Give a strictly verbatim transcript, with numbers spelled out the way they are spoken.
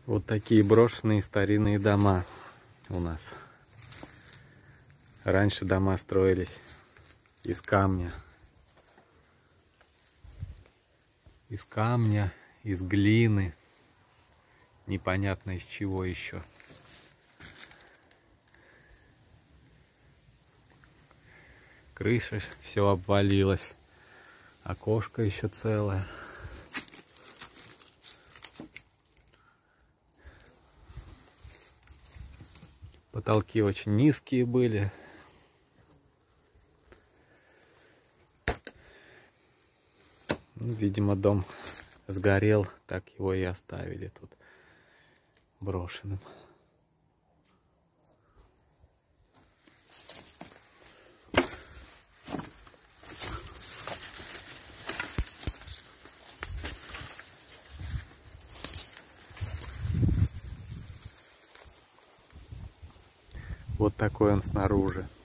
Вот такие брошенные старинные дома у нас. Раньше дома строились из камня. Из камня, из глины. Непонятно из чего еще. Крыша все обвалилась. Окошко еще целое. Потолки очень низкие были. Ну, видимо, дом сгорел, так его и оставили тут брошенным. Вот такой он снаружи.